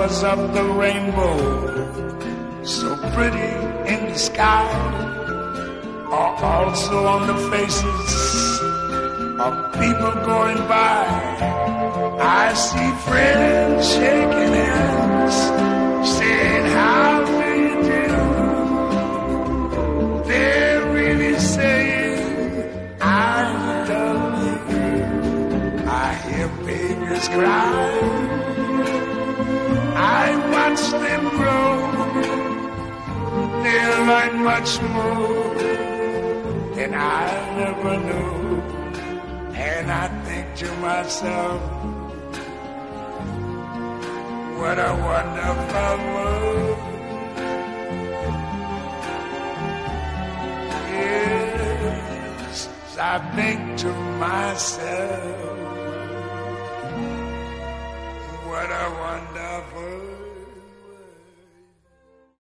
colors of the rainbow, so pretty in the sky, are also on the faces of people going by. I see friends shaking hands, saying, how do you do? They're really saying, I love you. I hear babies cry, I watch them grow. They'll learn much more than I never knew. And I think to myself, what a wonderful world. Yes, I think to myself, what a wonderful